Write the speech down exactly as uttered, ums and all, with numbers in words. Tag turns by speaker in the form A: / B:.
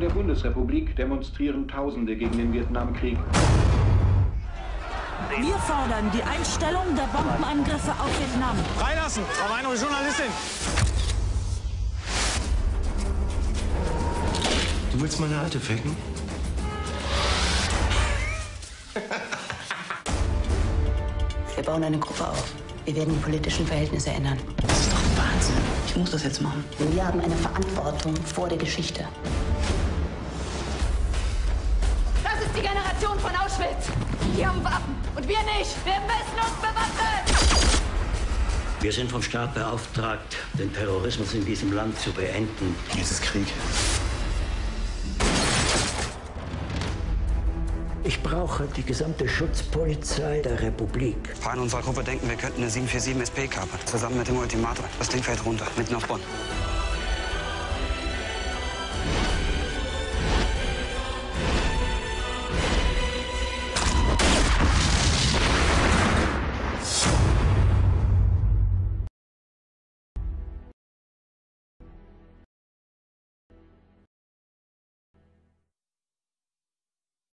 A: der Bundesrepublik demonstrieren Tausende gegen den Vietnamkrieg.
B: Wir fordern die Einstellung der Bombenangriffe auf Vietnam.
C: Freilassen! Frau Weinrich, Journalistin!
D: Du willst meine Alte ficken?
E: Wir bauen eine Gruppe auf. Wir werden die politischen Verhältnisse ändern. Das ist doch Wahnsinn. Ich muss das jetzt machen. Wir haben eine Verantwortung vor der Geschichte.
F: Das ist die Generation von Auschwitz. Die haben Waffen und wir nicht. Wir müssen uns bewaffnen.
G: Wir sind vom Staat beauftragt, den Terrorismus in diesem Land zu beenden.
D: Jetzt ist Krieg.
G: Ich brauche die gesamte Schutzpolizei der Republik.
H: Paar in unserer Gruppe denken, wir könnten eine sieben vier sieben S P kapern. Zusammen mit dem Ultimatum. Das Ding fällt runter, mitten auf Bonn.